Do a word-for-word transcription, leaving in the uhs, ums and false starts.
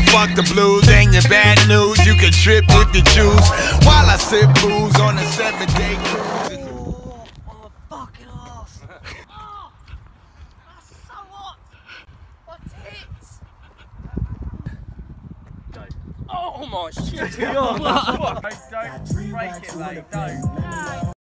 fuck the blues, ain't your bad news. You can trip if you choose. While I sip booze on a seven-day cruise. Oh, oh, fucking ass. Oh, that's so hot. My tits. Oh my shit. Oh, fuck. Don't break it, mate. Don't.